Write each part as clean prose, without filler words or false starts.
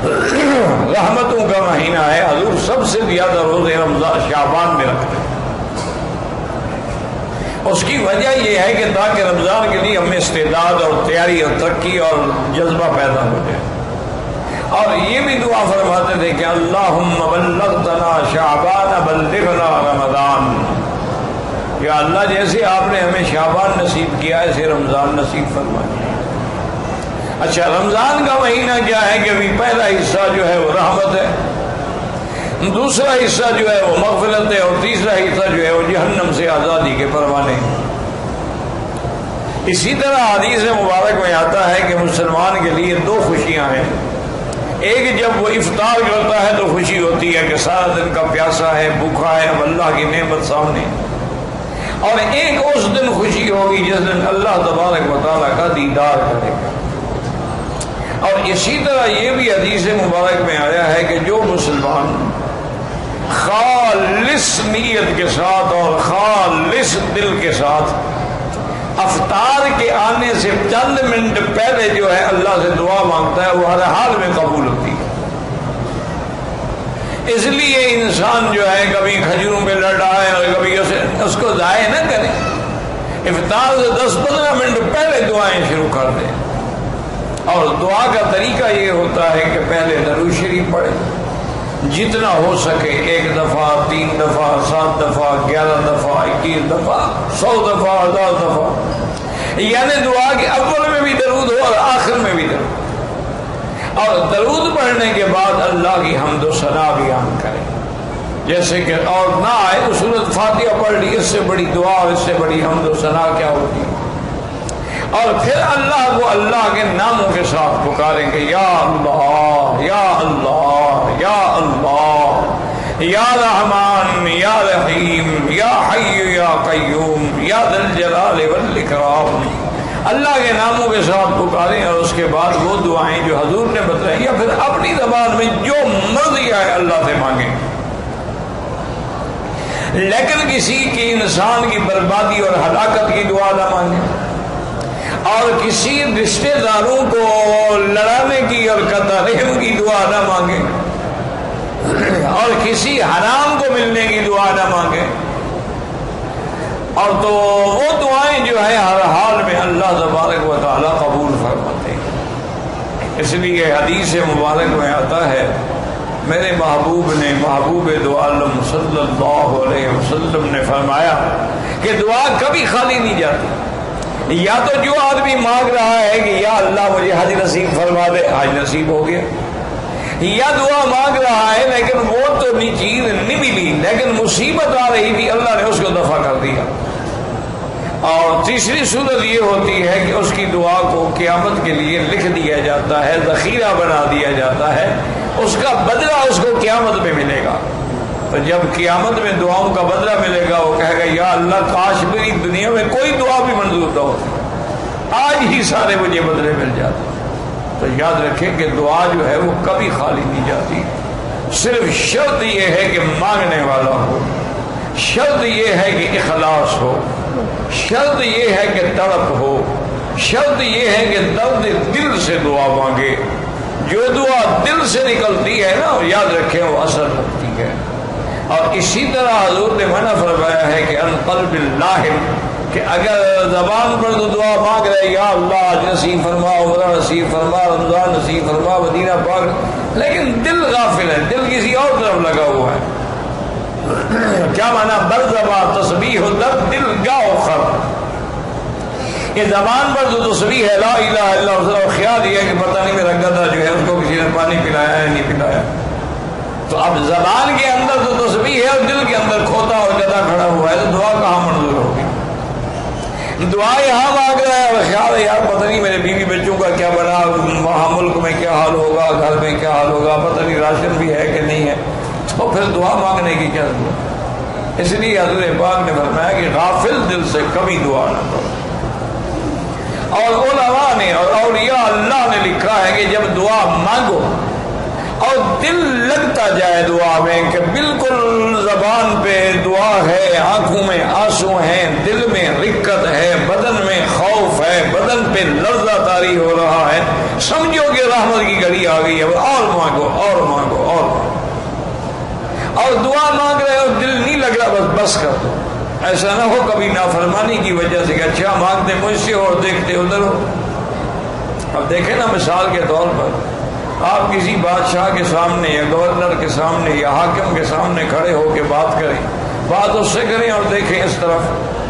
رحمتوں کا مہینہ ہے، حضور سب سے زیادہ روزے رمضان شعبان میں رکھتے ہیں۔ اس کی وجہ یہ ہے کہ تاکہ رمضان کے لیے ہمیں استعداد اور تیاری اور ترقی اور جذبہ پیدا ہو جائے۔ اور یہ بھی دعا فرماتے تھے کہ اللہم بلغتنا شعبان بلغنا رمضان، یا اللہ جیسے آپ نے ہمیں شعبان نصیب کیا ایسے رمضان نصیب فرمائے۔ اچھا، رمضان کا مہینہ کیا ہے کہ ابھی پہلا حصہ جو ہے وہ رحمت ہے، دوسرا حصہ جو ہے وہ مغفرت ہے، اور تیسرا حصہ جو ہے وہ جہنم سے آزادی کے پروانے۔ اسی طرح حدیث مبارک میں آتا ہے کہ مسلمان کے لیے دو خوشیاں ہیں، ایک جب وہ افطار کرتا ہے تو خوشی ہوتی ہے کہ سارا دن کا پیاسا ہے، بھوکا ہے، اب اللہ کی نعمت سامنے، اور ایک اس دن خوشی ہوگی جس دن اللہ تبارک و تعالیٰ کا دیدار کرے گا۔ اور اسی طرح یہ بھی حدیث مبارک میں آیا ہے کہ جو مسلمان خالص نیت کے ساتھ اور خالص دل کے ساتھ افطار کے آنے سے چند منٹ پہلے جو ہے اللہ سے دعا مانگتا ہے وہ ہر حال میں قبول ہوتی ہے۔ اس لیے انسان جو ہے کبھی کھجوروں پہ لڑ رہا ہے اور کبھی اس کو ضائع نہ کرے، افطار سے 10-15 منٹ پہلے دعائیں شروع کر دیں۔ اور دعا کا طریقہ یہ ہوتا ہے کہ پہلے درود شریف پڑھیں، جتنا ہو سکے 1 دفعہ، 3 دفعہ، 7 دفعہ، 11 دفعہ، 21 دفعہ، 100 دفعہ، 1000 دفعہ، یعنی دعا کے اول میں بھی درود ہو اور آخر میں بھی درود، اور درود پڑھنے کے بعد اللہ کی حمد و ثنا بیان کریں، جیسے کہ اور نہ آئے تو سورۃ فاتحہ پڑھ لی، اس سے بڑی دعا اور اس سے بڑی حمد و ثنا کیا ہوتی ہے۔ اور پھر اللہ کو اللہ کے ناموں کے ساتھ پکاریں گے، یا اللہ یا اللہ یا اللہ یا رحمان یا رحیم یا حی یا قیوم یا ذی الجلال والاکرام، اللہ کے ناموں کے ساتھ پکاریں، اور اس کے بعد وہ دعائیں جو حضور نے بتائی یا پھر اپنی زبان میں جو مرضی آئے اللہ سے مانگیں، لیکن کسی کی انسان کی بربادی اور ہلاکت کی دعا نہ مانگیں، اور کسی رشتے داروں کو لڑانے کی اور قطع رحم کی دعا نہ مانگیں، اور کسی حرام کو ملنے کی دعا نہ مانگیں، اور تو وہ دعائیں جو ہے ہر حال میں اللہ تبارک و تعالیٰ قبول فرماتے ہیں۔ اس لیے حدیث مبارک میں آتا ہے میرے محبوب نے، محبوب دو عالم صلی اللہ علیہ وسلم نے فرمایا کہ دعا کبھی خالی نہیں جاتی۔ یا تو جو آدمی مانگ رہا ہے کہ یا اللہ مجھے حج نصیب فرما دے، حج نصیب ہو گیا، یا دعا مانگ رہا ہے لیکن وہ تو چیز نہیں ملی لیکن مصیبت آ رہی تھی، اللہ نے اس کو دفع کر دیا۔ اور تیسری صورت یہ ہوتی ہے کہ اس کی دعا کو قیامت کے لیے لکھ دیا جاتا ہے، ذخیرہ بنا دیا جاتا ہے، اس کا بدلہ اس کو قیامت میں ملے گا۔ تو جب قیامت میں دعاؤں کا بدلہ ملے گا وہ کہے گا یا اللہ کاش میری دنیا میں کوئی دعا بھی منظور نہ ہوتی، آج ہی سارے مجھے بدلے مل جاتے۔ تو یاد رکھیں کہ دعا جو ہے وہ کبھی خالی نہیں جاتی، صرف شرط یہ ہے کہ مانگنے والا ہو، شرط یہ ہے کہ اخلاص ہو، شرط یہ ہے کہ تڑپ ہو، شرط یہ ہے کہ درد دل سے دعا مانگے۔ جو دعا دل سے نکلتی ہے نا یاد رکھیں وہ اثر رکھتی ہے۔ اور اسی طرح حضور نے منع فرمایا ہے کہ ان قلب اللہ، کہ اگر زبان پر تو دعا مانگ رہے یا اللہ آج نصیب فرما، عمرہ نصیب فرما، رمضان نصیب فرما، مدینہ پاک، لیکن دل غافل ہے، دل کسی اور طرف لگا ہوا ہے۔ کیا مانا برزبا تسبیح و درد دل گاؤ خر، کہ زبان پر جو تسبیح ہے لا الہ الا اللہ، اور خیال یہ ہے کہ پتہ نہیں میرا گدھا جو ہے اس کو کسی نے پانی پلایا ہے نہیں پلایا۔ تو اب زبان کے اندر تو تسبیح ہے اور دل کے اندر کھوتا اور گدھا کھڑا ہوا ہے، تو دعا کہاں منظور ہوگی؟ دعا یہاں مانگ رہا ہے اور خیال ہے یار پتہ نہیں میرے بیوی بچوں کا کیا بنا، وہاں ملک میں کیا حال ہوگا، گھر میں کیا حال ہوگا، پتہ نہیں راشن بھی ہے کہ نہیں ہے، تو پھر دعا مانگنے کی کیا ضرورت؟ اس لیے حضور پاک نے فرمایا کہ غافل دل سے کبھی دعا نہ کرو۔ اور علماء نے اور اولیاء اللہ نے لکھا ہے کہ جب دعا مانگو اور دل لگتا جائے دعا میں کہ بالکل زبان پہ دعا ہے، آنکھوں میں آنسو ہیں، دل میں رقت ہے، بدن میں خوف ہے، بدن پہ لرزہ طاری ہو رہا ہے، سمجھو کہ رحمت کی گھڑی آ گئی ہے، اور مانگو اور مانگو اور مانگو، اور دعا مانگ رہے ہو دل نہیں لگ رہا، بس کر دو. ایسا نہ ہو کبھی نافرمانی کی وجہ سے کہ اچھا مانگتے مجھ سے اور دیکھتے ادھر ہو. اب دیکھیں نا مثال کے طور پر آپ کسی بادشاہ کے سامنے یا گورنر کے سامنے یا حاکم کے سامنے کھڑے ہو کے بات کریں، بات اس سے کریں اور دیکھیں اس طرف،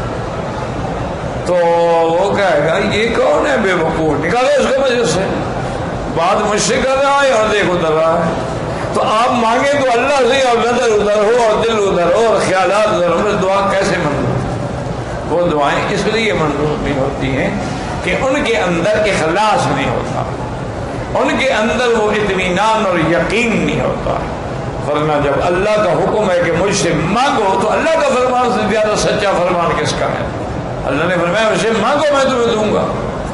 تو وہ کہے گا یہ کون ہے بے وقوف، نکالو اس کو مجلس سے، بات مجھ سے کر رہا ہے اور دیکھ ادھر رہا ہے. تو آپ مانگیں تو اللہ سے، اور نظر ادھر ہو اور دل ادھر ہو اور خیالات ادھر ہو، دعا کیسے منظور؟ وہ دعائیں اس لیے منظور نہیں ہوتی ہیں کہ ان کے اندر اخلاص نہیں ہوتا، ان کے اندر وہ اطمینان اور یقین نہیں ہوتا. ورنہ جب اللہ کا حکم ہے کہ مجھ سے مانگو، تو اللہ کا فرمان سے زیادہ سچا فرمان کس کا ہے؟ اللہ نے فرمایا مجھ سے مانگو میں تمہیں دوں گا.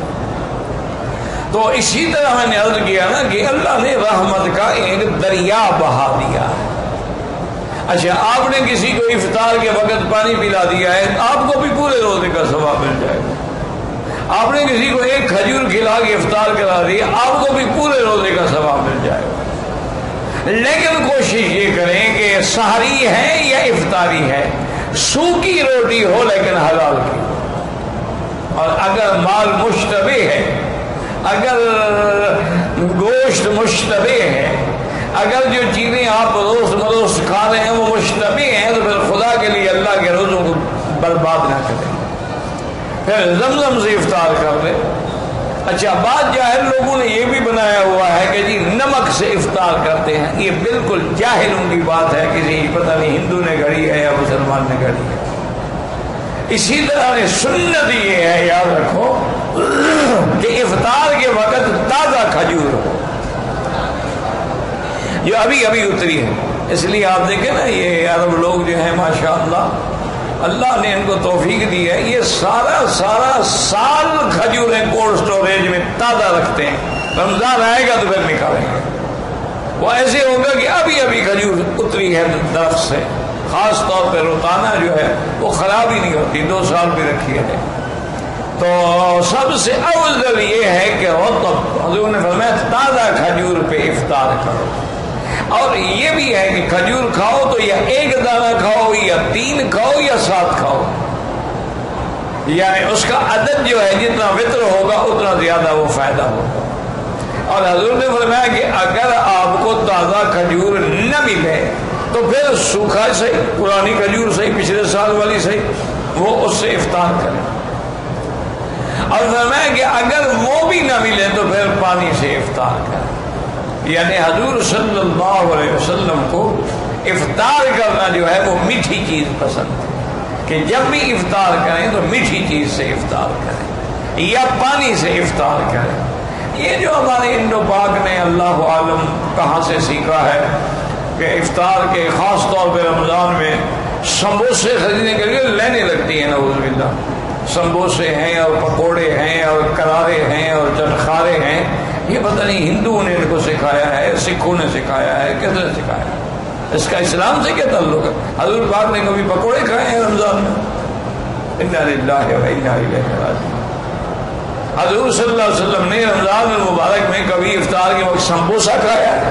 تو اسی طرح میں نے عرض کیا نا کہ اللہ نے رحمت کا ایک دریا بہا دیا ہے. اچھا آپ نے کسی کو افطار کے وقت پانی پلا دیا ہے، آپ کو بھی پورے روزے کا ثواب مل جائے گا. آپ نے کسی کو ایک کھجور کھلا کے افطار کرا دیا، آپ کو بھی پورے روزے کا ثواب مل جائے گا. لیکن کوشش یہ کریں کہ سحری ہے یا افطاری ہے، سوکھی روٹی ہو لیکن حلال کی. اور اگر مال مشتبہ ہے، اگر گوشت مشتبہ ہے، اگر جو چیزیں آپ روز مروز کھا رہے ہیں وہ مشتبہ ہیں، تو پھر خدا کے لیے اللہ کے روزوں کو برباد نہ کریں، پھر زمزم سے افطار کر لیں. اچھا بعض جاہل لوگوں نے یہ بھی بنایا ہوا ہے کہ جی نمک سے افطار کرتے ہیں. یہ بالکل جاہلوں کی بات ہے، کسی پتہ نہیں ہندو نے گھڑی ہے یا مسلمان نے گھڑی ہے. اسی طرح سنت یہ ہے، یاد رکھو کہ افطار کے وقت تازہ کھجور ہو جو ابھی ابھی اتری ہے. اس لیے آپ دیکھیں نا یہ عرب لوگ جو ہیں ماشاءاللہ اللہ نے ان کو توفیق دی ہے، یہ سارا سال کھجوریں کولڈ سٹوریج میں تازہ رکھتے ہیں. رمضان آئے گا تو پھر نکالیں گے. وہ ایسے ہوگا کہ ابھی ابھی کھجور اتری ہے درخت سے. خاص طور پہ روتانا جو ہے وہ خراب ہی نہیں ہوتی، 2 سال بھی رکھی ہے. تو سب سے افضل یہ ہے کہ حضور نے فرمایا تازہ کھجور پہ افطار کرو. اور یہ بھی ہے کہ کھجور کھاؤ تو یا 1 دانہ کھاؤ یا 3 کھاؤ یا 7 کھاؤ، یعنی اس کا عدد جو ہے جتنا وطر ہوگا اتنا زیادہ وہ فائدہ ہوگا. اور حضور نے فرمایا کہ اگر آپ کو تازہ کھجور نہ ملے تو پھر سوکھا صحیح، پرانی کھجور صحیح، پچھلے سال والی صحیح، وہ اس سے افطار کریں. اور فرمایا کہ اگر وہ بھی نہ ملے تو پھر پانی سے افطار کریں. یعنی حضور صلی اللہ علیہ وسلم کو افطار کرنا جو ہے وہ میٹھی چیز پسند ہے، کہ جب بھی افطار کریں تو میٹھی چیز سے افطار کریں یا پانی سے افطار کریں. یہ جو ہمارے انڈو پاک نے اللہ عالم کہاں سے سیکھا ہے کہ افطار کے خاص طور پہ رمضان میں سموسے خریدنے کے لیے لائنیں لگتی ہیں. نعوذ باللہ، سموسے ہیں اور پکوڑے ہیں اور کرارے ہیں اور چٹخارے ہیں. یہ پتہ نہیں ہندوؤں نے ان کو سکھایا ہے، سکھوں نے سکھایا ہے، کس نے سکھایا ہے؟ اس کا اسلام سے کیا تعلق ہے؟ حضور پاک نے کبھی پکوڑے کھائے ہیں رمضان میں؟ انا للہ و انا الیہ راجعون. حضور صلی اللہ علیہ وسلم نے رمضان المبارک میں کبھی افطار کے وقت سمبوسہ کھایا ہے؟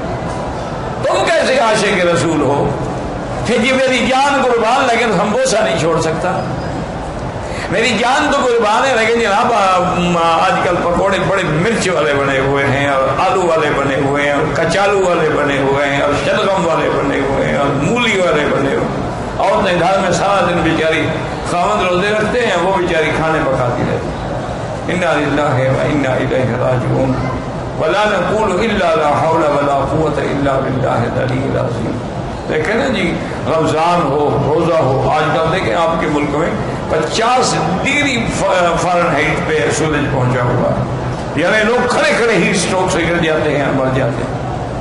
تم کیسے عاشق رسول ہو کہ جی میری جان قربان لیکن سمبوسہ نہیں چھوڑ سکتا؟ میری جان تو قربان ہے لیکن جناب آج کل پکوڑے بڑے مرچ والے بنے ہوئے ہیں اور آلو والے بنے ہوئے ہیں اور کچالو والے بنے ہوئے ہیں اور شلگم والے بنے ہوئے ہیں اور مولی والے بنے ہوئے ہیں. عورتیں گھر میں سارا دن بیچاری خاوند روزے رکھتے ہیں، وہ بیچاری کھانے پکاتی رہتی. انا للہ و انا الیہ راجعون. ولا نقول الا لا حول ولا قوت الا باللہ العلی العظیم. دیکھیں نا جی رمضان ہو، روزہ ہو، آج کل دیکھیں آپ کے ملک میں 50 ڈگری فارنہائٹ پہ سورج پہنچا ہوا ہے، یعنی لوگ کھڑے کھڑے ہیٹ اسٹروک سے گر جاتے ہیں، مر جاتے ہیں.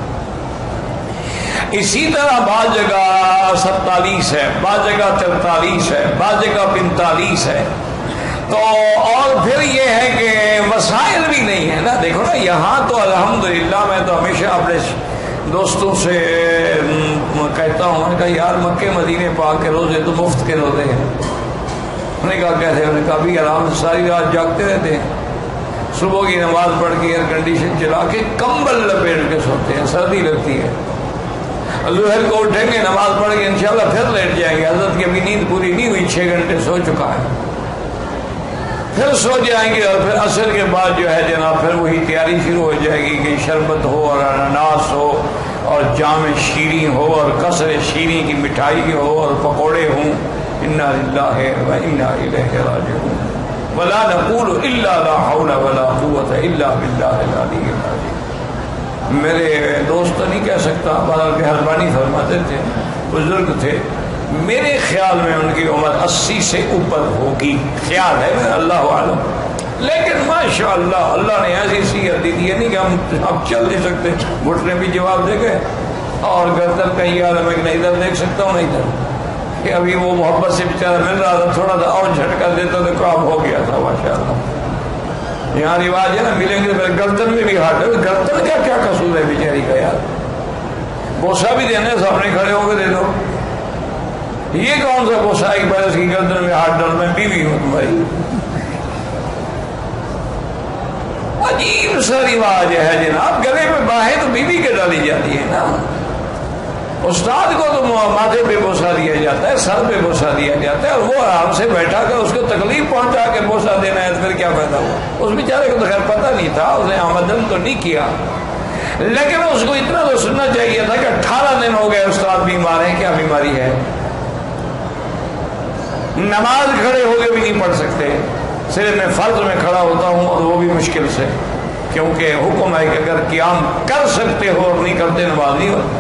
اسی طرح بعض جگہ 47 ہے، بعض جگہ 43 ہے، بعض جگہ 45 ہے. تو اور پھر یہ ہے کہ وسائل بھی نہیں ہے نا. دیکھو نا یہاں تو الحمدللہ میں تو ہمیشہ اپنے دوستوں سے کہتا ہوں، میں نے کہا یار مکے مدینے پاک کے روزے تو مفت کے روزے ہیں. انہوں نے کہا کیسے؟ انہوں نے کہا بھی آرام سے ساری رات جاگتے رہتے ہیں. صبح کی نماز پڑھ کے ایئر کنڈیشن چلا کے کمبل لپیٹ کے سوتے ہیں، سردی لگتی ہے۔ ظہر کو اٹھیں گے، نماز پڑھ کے انشاءاللہ پھر لیٹ جائیں گے، حضرت کی ابھی نیند پوری نہیں ہوئی، 6 گھنٹے سو چکا ہے، پھر سو جائیں گے، اور پھر عصر کے بعد جو ہے جناب پھر وہی تیاری شروع ہو جائے گی کہ شربت ہو اور اناناس ہو اور جام شیریں ہو اور قصر شیریں کی مٹھائی ہو اور پکوڑے ہوں۔ انا للہ و انا الیہ راجعون ولا نقول الا لا حول ولا قوت الا باللہ العلی العظیم۔ میرے دوست تو نہیں کہہ سکتا، بہرحال مہربانی فرماتے تھے، بزرگ تھے، میرے خیال میں ان کی عمر 80 سے اوپر ہوگی، خیال ہے میں، اللہ عالم، لیکن ماشاءاللہ اللہ نے ایسی صحت دی تھی، نہیں کہ ہم اب چل نہیں سکتے، گھٹنے بھی جواب دے گئے اور گردن کا یہ عالم ہے کہ نہیں ادھر دیکھ سکتا ہوں، نہیں ادھر، کہ ابھی وہ محبت سے بیچارہ مل رہا تھا، تھوڑا سا اور جھٹکا دیتا تو کام ہو گیا تھا ماشاءاللہ۔ یہاں رواج ہے نا، ملیں گے گردن میں بھی ہاتھ ہے، گردن کا کیا قصور ہے بیچاری کا یار، بوسہ بھی دینا ہے، سامنے کھڑے ہو کے دے دو، یہ کون سا بوسہ ایک بار اس کی گردن میں ہاتھ ڈال، میں بیوی ہوں تمہاری، عجیب سا رواج ہے جناب، گلے میں باہیں تو بیوی کے ڈالی جاتی ہے نا، استاد کو تو ماتھے پہ بوسہ دیا جاتا ہے، سر پہ بوسہ دیا جاتا ہے، اور وہ آرام سے بیٹھا کر اس کو تکلیف پہنچا کے بوسہ دینا ہے، تو پھر کیا فائدہ ہوا؟ اس بیچارے کو تو خیر پتہ نہیں تھا، اس نے آمدن تو نہیں کیا، لیکن اس کو اتنا تو سننا چاہیے تھا کہ 18 دن ہو گئے استاد بیمار ہیں، کیا بیماری ہے؟ نماز کھڑے ہو کے بھی نہیں پڑھ سکتے، صرف میں فرض میں کھڑا ہوتا ہوں اور وہ بھی مشکل سے، کیونکہ حکم ہے کہ اگر قیام کر سکتے ہو اور نہیں کرتے نماز نہیں ہوتی۔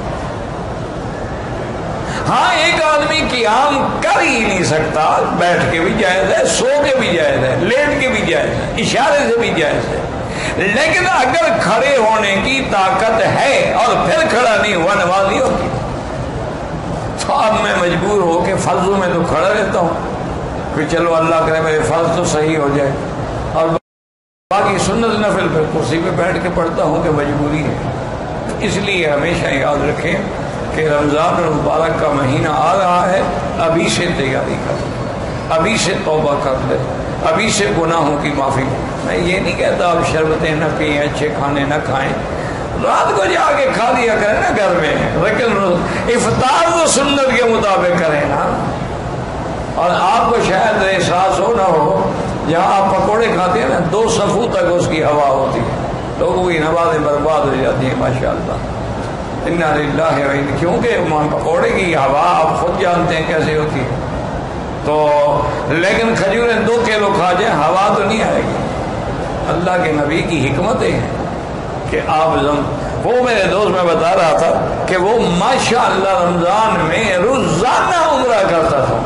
ہاں ایک آدمی قیام کر ہی نہیں سکتا، بیٹھ کے بھی جائز ہے، سو کے بھی جائز ہے، لیٹ کے بھی جائز ہے، اشارے سے بھی جائز ہے، لیکن اگر کھڑے ہونے کی طاقت ہے اور پھر کھڑا نہیں ہوا نماز نہیں ہوتی، تو اب میں مجبور ہو کے فرضوں میں تو کھڑا رہتا ہوں کہ چلو اللہ کرے میرے فرض تو صحیح ہو جائے، اور باقی سنت نفل پھر کرسی پہ بیٹھ کے پڑھتا ہوں کہ مجبوری ہے۔ اس لیے ہمیشہ یاد رکھیں کہ رمضان المبارک کا مہینہ آ رہا ہے، ابھی سے تیاری کر لیں، ابھی سے توبہ کر لیں، ابھی سے گناہوں کی معافی۔ میں یہ نہیں کہتا آپ شربتیں نہ پئیں، اچھے کھانے نہ کھائیں، رات کو جا کے کھا لیا کریں نا گھر میں، لیکن افطار تو سنت کے مطابق کریں نا۔ اور آپ کو شاید احساس ہو نہ ہو، جہاں آپ پکوڑے کھاتے ہیں نا 2 صفوں تک اس کی ہوا ہوتی ہے، لوگوں کی نمازیں برباد ہو جاتی ہیں ماشاءاللہ۔ انا للہ و انا، کیونکہ پکوڑے کی ہوا آپ خود جانتے ہیں کیسے ہوتی ہے، تو لیکن کھجوریں 2 کلو کھا جائیں ہوا تو نہیں آئے گی۔ اللہ کے نبی کی حکمتیں ہیں کہ آپ وہ میرے دوست میں بتا رہا تھا کہ وہ ماشاءاللہ رمضان میں روزانہ عمرہ کرتا تھا،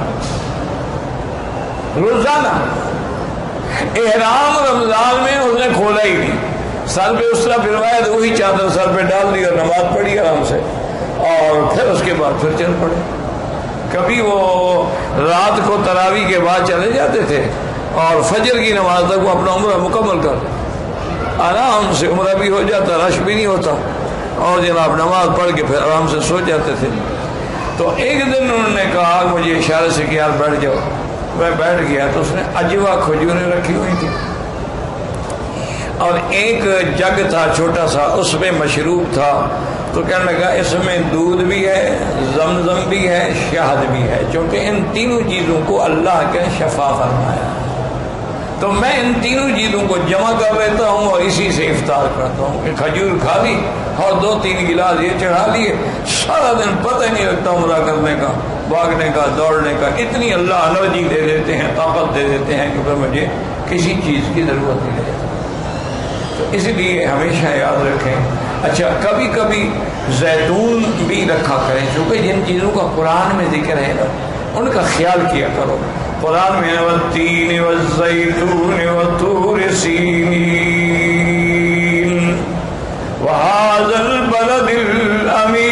روزانہ، احرام رمضان میں اس نے کھولا ہی نہیں، سر پہ اس طرح پھروایا تو وہی چادر سر پہ ڈال دی اور نماز پڑھی آرام سے، اور پھر اس کے بعد پھر چل پڑے۔ کبھی وہ رات کو تراویح کے بعد چلے جاتے تھے اور فجر کی نماز تک وہ اپنا عمرہ مکمل کر دے، آرام سے عمرہ بھی ہو جاتا، رش بھی نہیں ہوتا، اور جناب نماز پڑھ کے پھر آرام سے سو جاتے تھے۔ تو ایک دن انہوں نے کہا مجھے اشارے سے کہ یار بیٹھ جاؤ، میں بیٹھ گیا تو اس نے عجوا کھجوریں رکھی ہوئی تھی، اور ایک جگ تھا چھوٹا سا، اس میں مشروب تھا، تو کہنے لگا اس میں دودھ بھی ہے، زمزم بھی ہے، شہد بھی ہے، چونکہ ان تینوں چیزوں کو اللہ کے شفا فرمایا، تو میں ان تینوں چیزوں کو جمع کر لیتا ہوں اور اسی سے افطار کرتا ہوں کہ کھجور کھا لی اور 2-3 گلاس یہ چڑھا لیے، سارا دن پتہ ہی نہیں لگتا عمرہ کرنے کا، بھاگنے کا، دوڑنے کا، اتنی اللہ انرجی دے دیتے ہیں، طاقت دے دیتے ہیں کہ پھر مجھے کسی چیز کی ضرورت نہیں رہتی۔ تو اس لیے ہمیشہ یاد رکھیں۔ اچھا کبھی کبھی زیتون بھی رکھا کریں، چونکہ جن چیزوں کا قرآن میں ذکر ہے نا ان کا خیال کیا کرو۔ قرآن میں والتین والزیتون والطور سینین وہذا البلد الامین،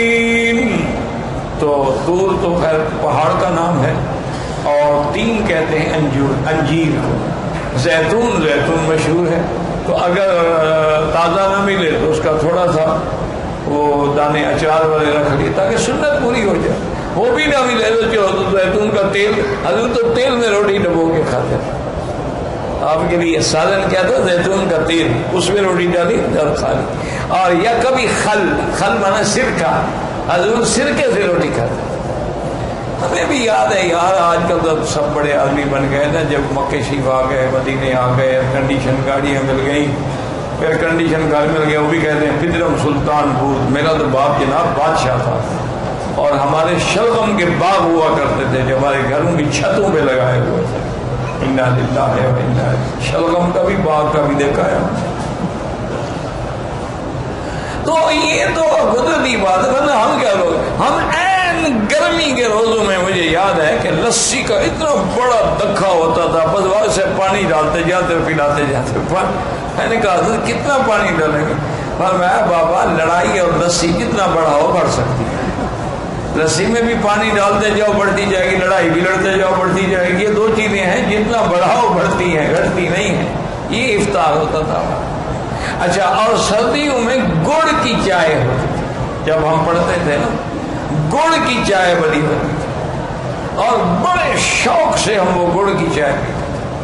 تو طور تو خیر پہاڑ کا نام ہے، اور تین کہتے ہیں انجیر کو، زیتون مشہور ہے، تو اگر تازہ نہ ملے تو اس کا تھوڑا سا وہ دانے اچار والے رکھ لیے تاکہ سنت پوری ہو جائے، وہ بھی نہ ملے تو زیتون کا تیل، حضرت تو تیل میں روٹی ڈبو کے کھاتے تھے، آپ کے لیے سالن کیا تھا؟ زیتون کا تیل، اس میں روٹی ڈالی اور کھا لی. اور یا کبھی خل مانا سرکہ، حضور سرکے سے روٹی کھاتے. ہمیں بھی یاد ہے یار، آج کل تو سب بڑے آدمی بن گئے نا. جب مکے شریف آ گئے، مدینے آ گئے، ایئر کنڈیشن گاڑیاں مل گئیں، ایئر کنڈیشن گھر مل گیا. وہ بھی کہتے ہیں پدرم سلطان پور. میرا تو باپ جناب بادشاہ تھا، اور ہمارے شلغم کے باغ ہوا کرتے تھے جو ہمارے گھروں کی چھتوں پہ لگائے ہوئے تھے. انا للہ و انا الیہ راجعون. شلغم کا بھی باغ کا بھی دیکھا ہے. تو یہ تو قدرتی بات ہے. ورنہ ہم کیا لوگ، ہم این گرمی کے روزوں میں مجھے یاد ہے کہ لسی کا اتنا بڑا دکھا ہوتا تھا، بس وہاں سے پانی ڈالتے جاتے اور پلاتے جاتے. میں نے کہا حضرت کتنا پانی ڈالیں گے؟ فرمایا بابا لڑائی اور لسی جتنا بڑا ہو بڑھ سکتی ہے. لسی میں بھی پانی ڈالتے جاؤ بڑھتی جائے گی، لڑائی بھی لڑتے جاؤ بڑھتی جائے گی. یہ دو چیزیں ہیں، جتنا بڑھاؤ بڑھتی ہیں، گھٹتی نہیں ہیں. یہ افطار ہوتا تھا. اچھا، اور سردیوں میں گڑ کی چائے ہوتی تھی. جب ہم پڑھتے تھے نا، گڑ کی چائے بنی ہوتی تھی، اور بڑے شوق سے ہم وہ گڑ کی چائے پیتے.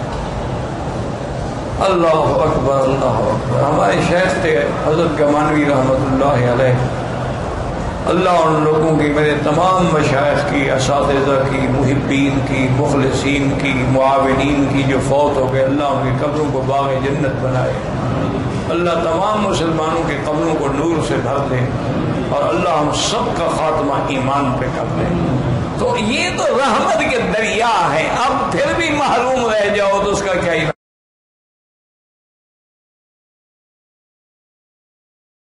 اللہ اکبر اللہ اکبر. ہمارے شیخ تھے حضرت گمانوی رحمۃ اللہ علیہ. اللہ ان لوگوں کی، میرے تمام مشائخ کی، اساتذہ کی، محبین کی، مخلصین کی، معاونین کی جو فوت ہو گئے، اللہ ان کی قبروں کو باغ جنت بنائے. اللہ تمام مسلمانوں کے قبروں کو نور سے بھر دے، اور اللہ ہم سب کا خاتمہ ایمان پہ کر دے. تو یہ تو رحمت کے دریا ہیں. اب پھر بھی محروم رہ جاؤ تو اس کا کیا